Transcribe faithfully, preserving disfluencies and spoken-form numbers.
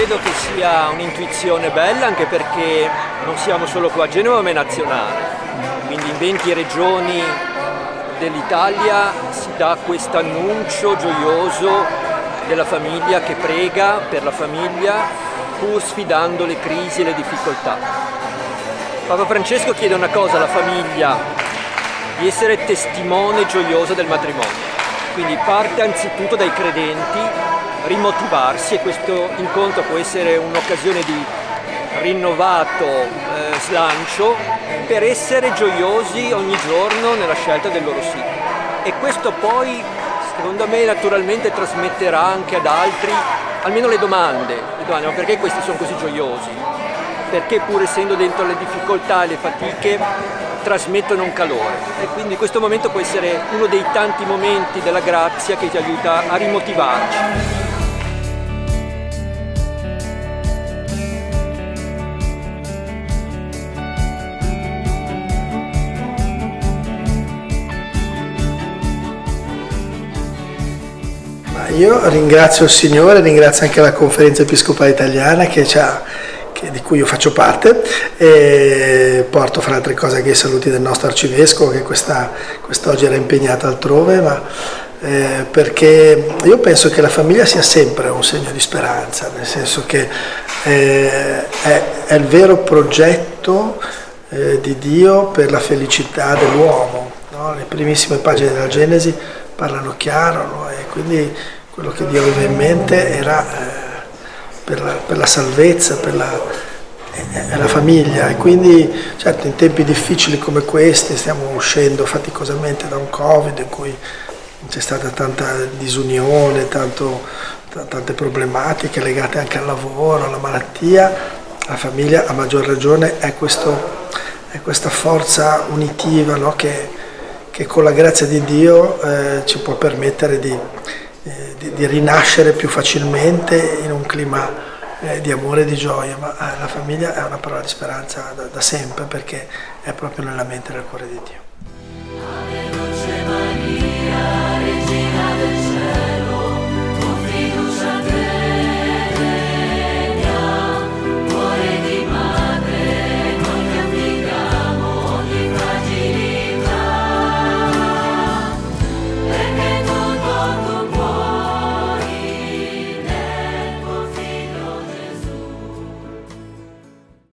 credo che sia un'intuizione bella, anche perché non siamo solo qua a Genova ma è nazionale, quindi in venti regioni dell'Italia si dà questo annuncio gioioso della famiglia che prega per la famiglia pur sfidando le crisi e le difficoltà. Papa Francesco chiede una cosa alla famiglia: di essere testimone gioioso del matrimonio, quindi parte anzitutto dai credenti, rimotivarsi, e questo incontro può essere un'occasione di rinnovato eh, slancio per essere gioiosi ogni giorno nella scelta del loro sì. E questo poi, secondo me, naturalmente trasmetterà anche ad altri almeno le domande, le domande: ma perché questi sono così gioiosi? Perché pur essendo dentro le difficoltà e le fatiche trasmettono un calore, e quindi questo momento può essere uno dei tanti momenti della grazia che ti aiuta a rimotivarci. Io ringrazio il Signore, ringrazio anche la Conferenza Episcopale Italiana che ci ha, che, di cui io faccio parte, e porto fra altre cose anche i saluti del nostro Arcivescovo che quest'oggi era impegnato altrove, ma eh, perché io penso che la famiglia sia sempre un segno di speranza, nel senso che eh, è, è il vero progetto eh, di Dio per la felicità dell'uomo, no? Le primissime pagine della Genesi parlano chiaro, no? E quindi quello che Dio aveva in mente era eh, per, la, per la salvezza, per la, eh, la famiglia, e quindi certo in tempi difficili come questi stiamo uscendo faticosamente da un Covid in cui c'è stata tanta disunione, tanto, tante problematiche legate anche al lavoro, alla malattia. La famiglia a maggior ragione è, questo, è questa forza unitiva, no? che, che con la grazia di Dio eh, ci può permettere di Di, di rinascere più facilmente in un clima eh, di amore e di gioia, ma eh, la famiglia è una parola di speranza da, da sempre, perché è proprio nella mente e nel cuore di Dio.